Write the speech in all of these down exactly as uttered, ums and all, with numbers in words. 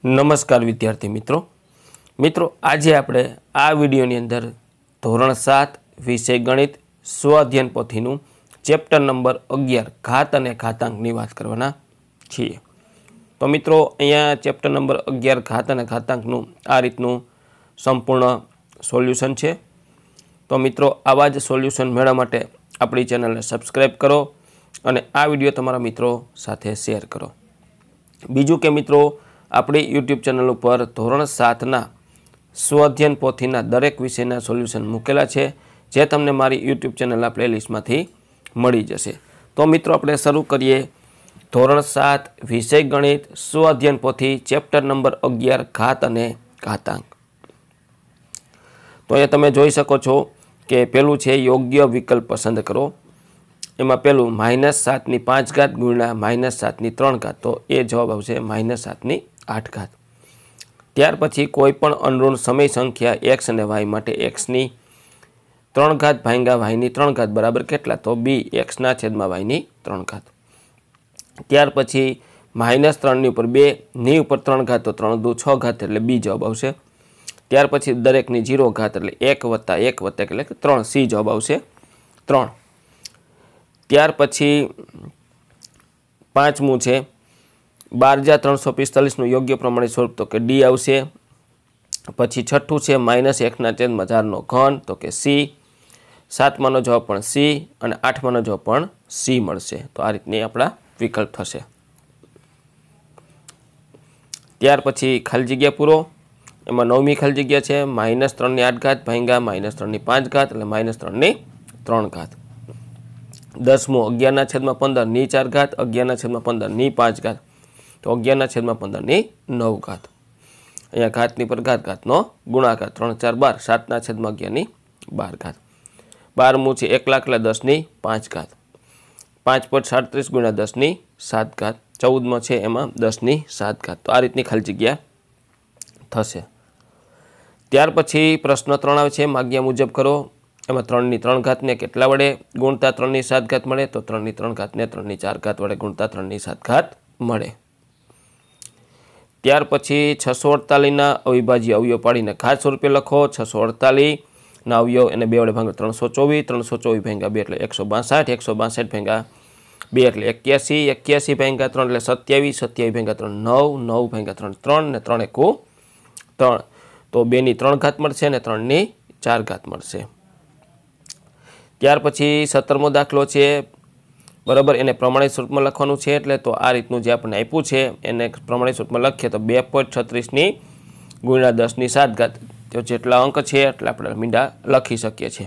નમસ્કાર વિદ્યાર્થી મિત્રો મિત્રો આજે આપણે આ વિડીયોની અંદર ધોરણ સાત વિષય ગણિત સ્વ અધ્યયન પોથીનું ચેપ્ટર નંબર અગિયાર ઘાત અને ઘાતાંકની વાત કરવાના છીએ। તો મિત્રો અહીંયા ચેપ્ટર નંબર અગિયાર ઘાત અને ઘાતાંકનું આ રીતનું સંપૂર્ણ સોલ્યુશન છે। તો મિત્રો આવા જ સોલ્યુશન મેળવવા માટે આપણી ચેનલને સબસ્ક્રાઈબ કરો અને આ વિડીયો તમારા મિત્રો સાથે શેર કરો। બીજું કે મિત્રો આપણી યુટ્યુબ ચેનલ પર ધોરણ સાતના સ્વ અધ્યયન પોથીના દરેક વિષયના સોલ્યુશન મૂકેલા છે, જે તમને મારી યુટ્યુબ ચેનલના પ્લેલિસ્ટમાંથી મળી જશે। તો મિત્રો આપણે શરૂ કરીએ ધોરણ સાત વિષય ગણિત સ્વ અધ્યયન પોથી ચેપ્ટર નંબર અગિયાર ઘાત અને ઘાતાંક। તો અહીંયા તમે જોઈ શકો છો કે પેલું છે યોગ્ય વિકલ્પ પસંદ કરો। એમાં પેલું માઇનસ સાતની પાંચ ઘાત ગુણ્યા માઇનસ સાતની ત્રણ ઘાત, તો એ જવાબ આવશે માઇનસ સાતની આઠ ઘાત। ત્યાર પછી કોઈ પણ અનુરૂણ સમય સંખ્યા એક્સ અને વાય માટે એક્સની ત્રણ ઘાત ભાંગ્યા વાયની ત્રણ ઘાત બરાબર કેટલા, તો બી એક્સના છેદમાં વાયની ત્રણ ઘાત। ત્યાર પછી માઇનસ ત્રણની ઉપર બે ની ઉપર ત્રણ ઘાત, તો ત્રણ દુ છ ઘાત એટલે બી જવાબ આવશે। ત્યાર પછી દરેકની જીરો ઘાત એટલે એક વત્તા એક વત્તા એટલે કે ત્રણ, સી જવાબ આવશે ત્રણ। ત્યાર પછી પાંચમું છે બાર હજાર ત્રણસો પિસ્તાલીસનું યોગ્ય પ્રમાણિત સ્વરૂપ, તો કે ડી આવશે। પછી છઠ્ઠું છે માઇનસ એકના છેદમાં ચારનો ઘન, તો કે સી। સાતમાનો જવાબ પણ સી અને આઠમાનો જવાબ પણ સી મળશે। તો આ રીતની આપણા વિકલ્પ થશે। ત્યાર પછી ખાલી જગ્યા પૂરો। એમાં નવમી ખાલી જગ્યા છે માઇનસ ત્રણની આઠ ઘાત ભાંગ્યા માઇનસ ત્રણની પાંચ ઘાત એટલે માઇનસ ત્રણની ત્રણ ઘાત। દસમું અગિયારના છેદમાં પંદર ની ચાર ઘાત, અગિયારના છેદમાં પંદર ની પાંચ ઘાત, તો અગિયારના છેદમાં પંદર ની નવ ઘાત। અહીંયા ઘાતની પર ઘાત ઘાતનો ગુણાકાર, ત્રણ ચાર બાર, સાતના છેદમાં અગિયારની બાર ઘાત। બારમું છે એક લાખ એટલે દસની પાંચ ઘાત, પાંચ પોઈન્ટ સાડત્રીસ ગુણ્યા દસની સાત ઘાત। ચૌદમાં છે એમાં દસની સાત ઘાત। તો આ રીતની ખાલી જગ્યા થશે। ત્યાર પછી પ્રશ્ન ત્રણ આવે છે માગ્યા મુજબ કરો। એમાં ત્રણની ત્રણ ઘાતને કેટલા વડે ગુણતા ત્રણની સાત ઘાત મળે, તો ત્રણની ત્રણ ઘાતને ત્રણની ચાર ઘાત વડે ગુણતા ત્રણની સાત ઘાત મળે। ત્યાર પછી છસો અડતાલીસના અવિભાજ્ય અવયવ પાડીને ઘાત સ્વરૂપે લખો। છસો અડતાલીસના અવયવ એને બે વડે ભાંગો ત્રણસો ચોવીસ, ત્રણસો ચોવીસ ભાંગ્યા બે એટલે એકસો બાસઠ, એકસો બાસઠ ભાંગ્યા બે એટલે એક્યાસી, એક્યાસી ભાંગ્યા ત્રણ એટલે સત્યાવીસ, સત્યાવીસ ભાંગ્યા ત્રણ નવ, નવ ભાંગ્યા ત્રણ ત્રણ ને ત્રણ એકુ ત્રણ, તો બેની ત્રણ ઘાત મળશે અને ત્રણની ચાર ઘાત મળશે। ત્યાર પછી સત્તરમો દાખલો છે બરાબર, એને પ્રમાણિત સ્વરૂપમાં લખવાનું છે। એટલે તો આ રીતનું જે આપણને આપ્યું છે એને પ્રમાણિત સ્વરૂપમાં લખીએ તો બે પોઈન્ટ છત્રીસની ગુણ્યા દસની સાત ઘાત, તો જેટલા અંક છે એટલે આપણે મીંડા લખી શકીએ છીએ।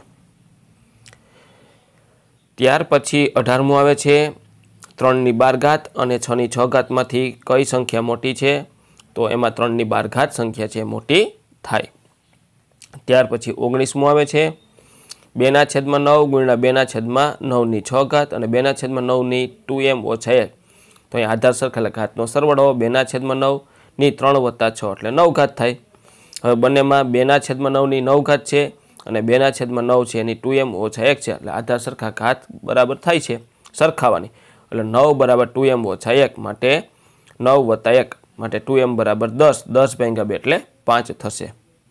ત્યાર પછી અઢારમું આવે છે ત્રણની બાર ઘાત અને છની છ ઘાતમાંથી કઈ સંખ્યા મોટી છે, તો એમાં ત્રણની બાર ઘાત સંખ્યા છે મોટી થાય। ત્યાર પછી ઓગણીસમું આવે છે બેના છેદમાં નવ ગુણ્યા બેના છેદમાં નવની છ ઘાત અને બેના છેદમાં નવની ટુ એમ ઓછા એક, તો અહીં આધાર સરખા એટલે ઘાતનો સરવાળો બેના છેદમાં નવની ત્રણ વત્તા છ એટલે નવ ઘાત થાય। હવે બંનેમાં બેના છેદમાં નવની નવ ઘાત છે અને બેના છેદમાં નવ છે એની ટુ એમ ઓછા એક છે, એટલે આધાર સરખા ઘાત બરાબર થાય છે સરખાવાની, એટલે નવ બરાબર ટુ એમ ઓછા એક માટે નવ વત્તા એક માટે ટુ એમ બરાબર દસ, દસ ભાંગ્યા બે એટલે પાંચ થશે।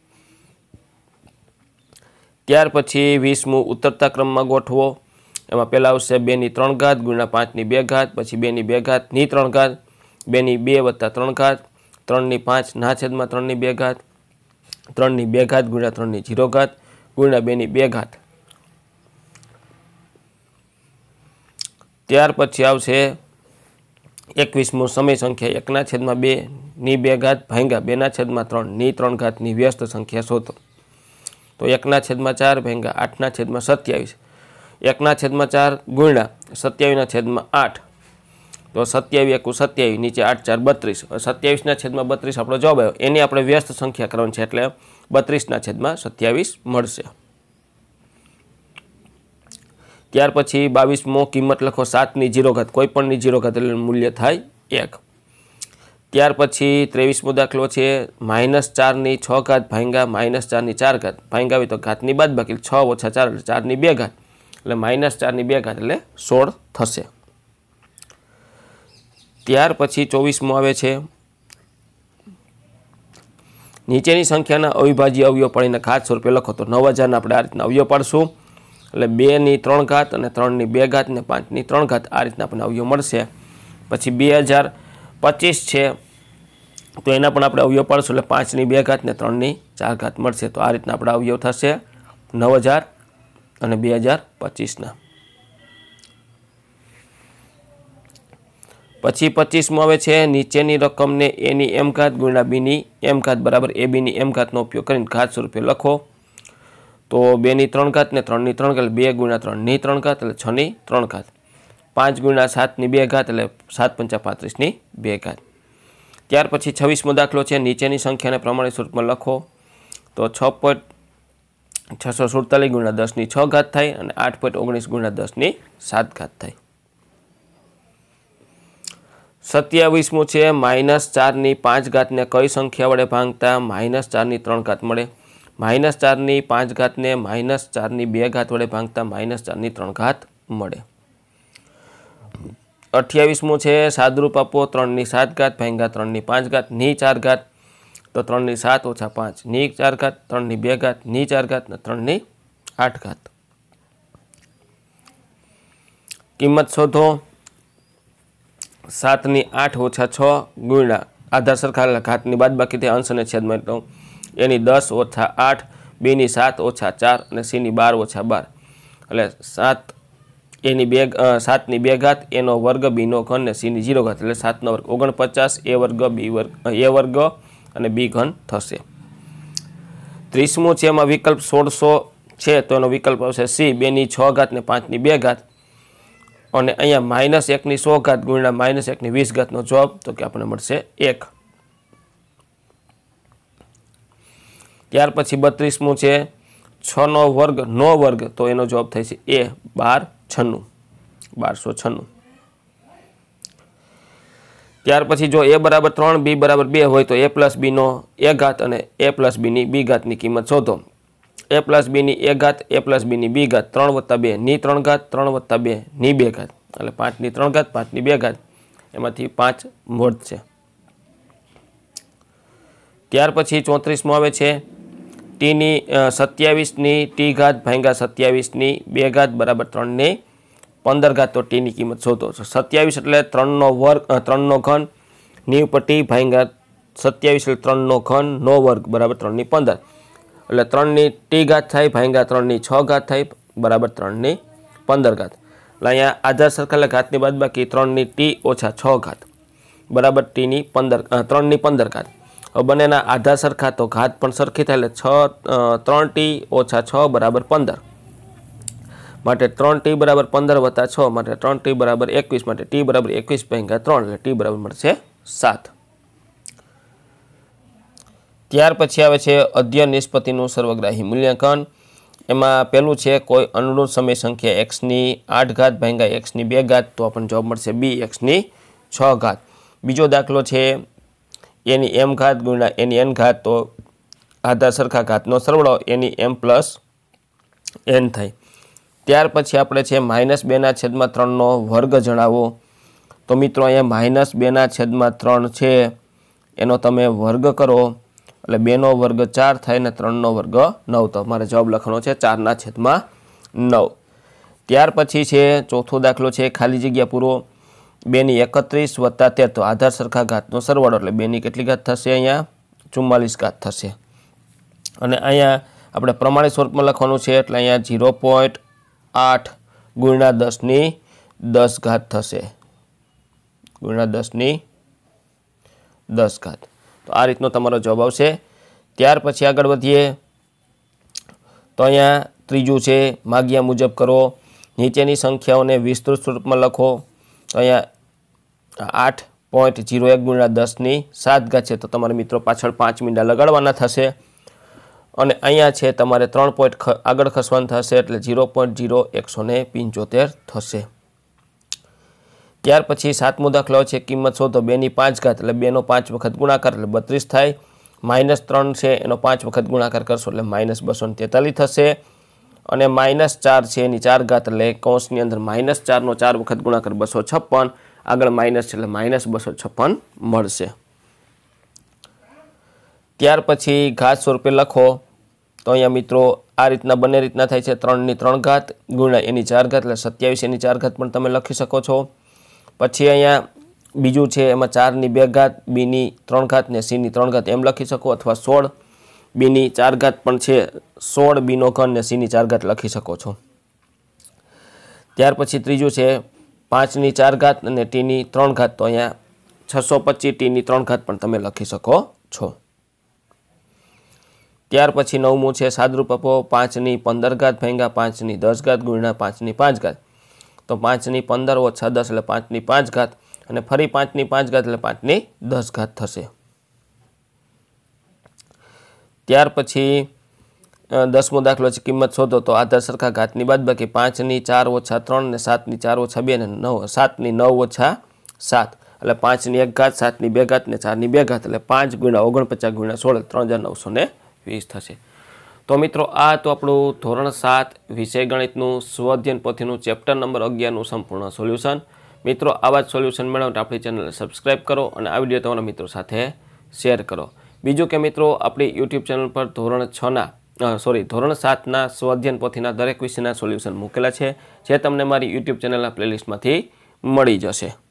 ત્યાર પછી વીસમું ઉતરતા ક્રમમાં ગોઠવો। એમાં પહેલાં આવશે બેની ત્રણ ઘાત ગુણ્યા પાંચની બે ઘાત, પછી બેની બે ઘાતની ત્રણ ઘાત, બેની બે વત્તા ત્રણ ઘાત, ત્રણની પાંચ ના છેદમાં ત્રણની બે ઘાત, ત્રણની બે ઘાત ગુણ્યા ત્રણની જીરો ઘાત ગુણ્યા બેની બે ઘાત। ત્યાર પછી આવશે એકવીસમું સમય સંખ્યા એકના છેદમાં બે ની બે ઘાત ભાંગ્યા બેના છેદમાં ત્રણ ની ત્રણ ઘાતની વ્યસ્ત સંખ્યા શોધો, તો એકના છેદમાં ચાર ભાંગ્યા આઠના છેદમાં સત્યાવીસ, એકના છેદમાં ચાર ગુણ્યા સત્યાવીસના છેદમાં આઠ, તો સત્યાવીસ એકુ સત્યાવીસ, નીચે આઠ ચાર બત્રીસ, સત્યાવીસના છેદમાં બત્રીસ આપણો જવાબ આવ્યો, એની આપણે વ્યસ્ત સંખ્યા કરવાની છે એટલે બત્રીસના છેદમાં સત્યાવીસ મળશે। ત્યાર પછી બાવીસમો કિંમત લખો સાતની જીરો ઘાત, કોઈ પણની જીરો ઘાત એટલે મૂલ્ય થાય એક। ત્યાર પછી ત્રેવીસમો દાખલો છે માઇનસ ચારની છ ઘાત ભાંગ્યા માઇનસ ચારની ચાર ઘાત, ભાંગ્યા હોય તો ઘાતની બાદ બાકી છ ઓછા ચાર એટલે ચારની બે ઘાત, એટલે માઇનસ ચારની બે ઘાત એટલે સોળ થશે। ત્યાર પછી ચોવીસમો આવે છે નીચેની સંખ્યાના અવિભાજ્ય અવયવ પાડીને ઘાત સ્વરૂપે લખો તો નવ હજારના આપણે આ રીતના અવયવ પાડશું એટલે બેની ત્રણ ઘાત અને ત્રણની બે ઘાત ને પાંચની ત્રણ ઘાત આ રીતના આપણને અવયવ મળશે. પછી બે હજાર પચીસ છે તો એના પણ આપણે અવયવ પાડશું એટલે પાંચની બે ઘાત ને ત્રણની ચાર ઘાત મળશે. તો આ રીતના આપણા અવયવ થશે નવ હજાર અને બે હજાર પચીસના. પછી પચીસમાં આવે છે નીચેની રકમને એની એમ ઘાત ગુણ્યા બીની એમ ઘાત બરાબર એ બીની એમ ઘાતનો ઉપયોગ કરીને ઘાત સ્વરૂપે લખો. તો બેની ત્રણ ઘાત ને ત્રણની ત્રણ ઘાત બે ગુણ્યા ત્રણની ત્રણ ઘાત એટલે છની ત્રણ ઘાત. પાંચ ગુણ્યા સાતની બે ઘાત એટલે સાત પંચા પાંત્રીસની બે ઘાત. ત્યાર પછી છવ્વીસમો દાખલો છે નીચેની સંખ્યાને પ્રમાણિત સ્વરૂપમાં લખો. તો છ પોઈન્ટ છસો સુડતાલીસ ગુણ્યા દસની છ ઘાત થાય અને આઠ પોઈન્ટ ઓગણીસ ગુણ્યા દસની સાત ઘાત થાય. સત્યાવીસમું છે માઇનસ ચારની પાંચ ઘાતને કઈ સંખ્યા વડે ભાંગતા માઇનસ ચારની ત્રણ ઘાત મળે. માઇનસ ચારની પાંચ ઘાતને માઇનસ ચારની બે ઘાત વડે ભાંગતા માઇનસ ચારની ત્રણ ઘાત મળે. અઠ્યાવીસમું છે સાદરૂપ આપો ત્રણની સાત ઘાત ભાંગ્યા ત્રણની પાંચ ઘાત ની ચાર ઘાત. તો ત્રણની સાત ઓછા પાંચ ની ચાર ઘાત ત્રણની બે ઘાત ની ચાર ઘાત ને ત્રણની આઠ ઘાત. કિંમત શોધો. સાતની આઠ ઓછા છ ગુણ્યા આધાર સરખા ઘાતની બાદ બાકી અંશ અને છેદમાં એટલે એની દસ ઓછા આઠ બેની સાત ઓછા ચાર અને સીની બાર ઓછા બાર એટલે સાત એની બે સાતની બે ઘાત એનો વર્ગ બીનો ઘન ને સીની જીરો ઘાત એટલે સાતનો વર્ગ ઓગણપચાસ એ વર્ગ બી વર્ગ એ વર્ગ અને બી ઘન થશે. ત્રીસમું છે એમાં વિકલ્પ સોળસો છે તો એનો વિકલ્પ આવશે સી બેની છ ઘાત ને પાંચની બે ઘાત અને અહીંયા માઇનસ એકની સો ઘાત ગુણ્યા માઇનસ એકની વીસ ઘાતનો જવાબ તો કે આપણને મળશે એક. ત્યાર પછી બત્રીસમું છે છનો વર્ગ નો વર્ગ તો એનો જવાબ થાય છે એ બાર છન્નું બારસો છન્નું. ત્યાર પછી જો એ બરાબર ત્રણ બી બરાબર બે હોય તો એ પ્લસ બીનો એ ઘાત અને એ પ્લસ બીની બી ઘાતની કિંમત શોધો. એ પ્લસ બીની એ ઘાત એ પ્લસ બીની બી ઘાત ત્રણ વત્તા બે ની ત્રણ ઘાત ત્રણ વત્તા બે ની બે ઘાત એટલે પાંચની ત્રણ ઘાત પાંચની બે ઘાત એમાંથી પાંચ વધશે. ત્યાર પછી ચોત્રીસમો આવે છે ટીની સત્યાવીસની ટી ઘાત ભાંગ્યા સત્યાવીસની બે ઘાત બરાબર ત્રણની પંદર ઘાત તો ટીની કિંમત શોધો. સત્યાવીસ એટલે ત્રણનો વર્ગ ત્રણનો ઘન ની ઉપર ટી ભાંગ્યા સત્યાવીસ એટલે ત્રણનો ઘન નો વર્ગ બરાબર ત્રણની પંદર એટલે ત્રણની ટી ઘાત થાય ભાંગ્યા ત્રણની છ ઘાત થાય બરાબર ત્રણની પંદર ઘાત. એટલે અહીંયા આધાર સરખા ઘાતની બાદ બાકી ત્રણની ટી ઓછા છ ઘાત બરાબર ટીની પંદર ત્રણની પંદર ઘાત. હવે બંનેના આધાર સરખા તો ઘાત પણ સરખી થાય એટલે છ ત્રણ ટી ઓછા છ બરાબર પંદર માટે ત્રણ ટી બરાબર પંદર વત્તા છ માટે ત્રણ ટી બરાબર એકવીસ માટે ટી બરાબર એકવીસ ભાંગ્યા ત્રણ એટલે ટી બરાબર મળશે સાત. ત્યાર પછી આવે છે અધ્યયન નિષ્પત્તિનું સર્વગ્રાહી મૂલ્યાંકન. એમાં પહેલું છે કોઈ અનુરૂપ સમય સંખ્યા એક્સની આઠ ઘાત ભાંગ્યા એક્સની બે ઘાત તો આપણને જવાબ મળશે બી એક્સની છ ઘાત. બીજો દાખલો છે એની એમ ઘાત ગુણ્યા એની એન ઘાત તો આધાર સરખા ઘાતનો સરવાળો એની એમ પ્લસ એન થાય. ત્યાર પછી આપણે છે માઇનસ બેના છેદમાં ત્રણનો વર્ગ જણાવો. તો મિત્રો અહીંયા માઇનસ બેના છેદમાં ત્રણ છે એનો તમે વર્ગ કરો એટલે બેનો વર્ગ ચાર થાય ને ત્રણનો વર્ગ નવ તો મારે જવાબ લખવાનો છે ચારના છેદમાં નવ. ત્યાર પછી છે ચોથો દાખલો છે ખાલી જગ્યા પૂરો. બેની એકત્રીસ વત્તા તેર તો આધાર સરખા ઘાતનો સરવાળો એટલે બેની કેટલી ઘાત થશે અહીંયા ચુમ્માલીસ ઘાત થશે. અને અહીંયા આપણે પ્રમાણિત સ્વરૂપમાં લખવાનું છે એટલે અહીંયા ઝીરો પોઈન્ટ આઠ ગુણ્યા દસની દસ ઘાત થશે ગુણ્યા દસની દસ ઘાત. તો આ રીતનો તમારો જવાબ આવશે. ત્યાર પછી આગળ વધીએ તો અહીંયા ત્રીજું છે માગ્યા મુજબ કરો. નીચેની સંખ્યાઓને વિસ્તૃત સ્વરૂપમાં લખો. તો અહીંયા આઠ પોઈન્ટ ઝીરો એક ગુણ્યા દસની સાત ઘાત છે તો તમારે મિત્રો પાછળ પાંચ મીંડા લગાડવાના થશે અને અહીંયા છે તમારે ત્રણ પોઈન્ટ આગળ ખસવાનું થશે એટલે ઝીરો પોઈન્ટ ઝીરો એકસો ને પંચોતેર થશે. ત્યાર પછી સાતમો દાખલો છે કિંમત શોધો બેની પાંચ ઘાત એટલે બેનો પાંચ વખત ગુણાકાર એટલે બત્રીસ થાય. માઇનસ ત્રણ છે એનો પાંચ વખત ગુણાકાર કરશો એટલે માઇનસ બસો ને તેતાલીસ થશે અને માઇનસ ચાર છે એની ચાર ઘાત એટલે કૌંસની અંદર માઇનસ ચારનો ચાર વખત ગુણાકાર બસો છપ્પન આગળ માઇનસ છે એટલે માઇનસ બસો છપ્પન મળશે. ત્યાર પછી ઘાત સ્વરૂપે લખો તો અહીંયા મિત્રો આ રીતના બંને રીતના થાય છે, ત્રણની ત્રણ ઘાત ગુણ્યા એની ચાર ઘાત એટલે સત્યાવીસ એની ચાર ઘાત પણ તમે લખી શકો છો। પછી અહીંયા બીજું છે એમાં ચારની બે ઘાત, બીની ત્રણ ઘાત ને સીની ત્રણ ઘાત એમ લખી શકો, અથવા સોળ બીની ચાર ઘાત પણ છે, સોળ બીનો ઘન ને સીની ચાર ઘાત લખી શકો છો। ત્યાર પછી ત્રીજું છે પાંચની ચાર ઘાત અને ટીની ત્રણ ઘાત, તો અહીંયા છસો પચીસ ટીની ત્રણ ઘાત પણ તમે લખી શકો છો। ત્યાર પછી નવમું છે સાદરૂપ આપો પાંચની પંદર ઘાત ભાગ્યા પાંચની દસ ઘાત ગુણ્યા પાંચની પાંચ ઘાત, તો પાંચની પંદર ઓછા દસ એટલે પાંચની પાંચ ઘાત અને ફરી પાંચની પાંચ ઘાત એટલે પાંચની દસ ઘાત થશે। ત્યાર પછી દસમો દાખલો છે કિંમત શોધો, તો આધાર સરખા ઘાતની બાદબાકી પાંચની ચાર ઓછા ત્રણ ને સાતની ચાર ઓછા બે ને નવ સાતની નવ ઓછા સાત એટલે પાંચની એક ઘાત, સાતની બે ઘાત ને ચારની બે ઘાત એટલે પાંચ ગુણ્યા ઓગણપચાસ ગુણ્યા સોળ ત્રણ હજાર નવસો ને વીસ થશે। તો મિત્રો આ તો આપણું ધોરણ સાત વિષય ગણિતનું સ્વઅધ્યયન પોથીનું ચેપ્ટર નંબર અગિયારનું સંપૂર્ણ સોલ્યુશન। મિત્રો આવા જ સોલ્યુશન મેળવવા આપણી ચેનલને સબસ્ક્રાઈબ કરો અને આ વિડીયો તમારા મિત્રો સાથે શેર કરો। બીજું કે મિત્રો આપણી યુટ્યુબ ચેનલ પર ધોરણ છના સોરી ધોરણ સાતના સ્વઅધ્યયન પોથીના દરેક વિષયના સોલ્યુશન મૂકેલા છે, જે તમને મારી યુટ્યુબ ચેનલના પ્લેલિસ્ટમાંથી મળી જશે।